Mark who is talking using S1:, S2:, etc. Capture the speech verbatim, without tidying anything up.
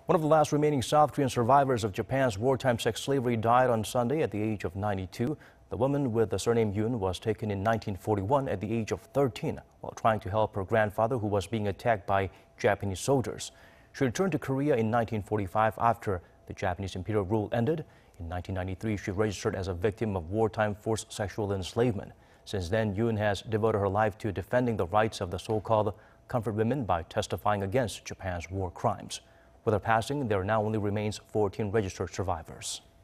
S1: One of the last remaining South Korean survivors of Japan's wartime sex slavery died on Sunday at the age of ninety-two. The woman with the surname Yoon was taken in nineteen forty-one at the age of thirteen while trying to help her grandfather who was being attacked by Japanese soldiers. She returned to Korea in nineteen forty-five after the Japanese imperial rule ended. In nineteen ninety-three, she registered as a victim of wartime forced sexual enslavement. Since then, Yoon has devoted her life to defending the rights of the so-called comfort women by testifying against Japan's war crimes. With her passing, there now only remains fourteen registered survivors.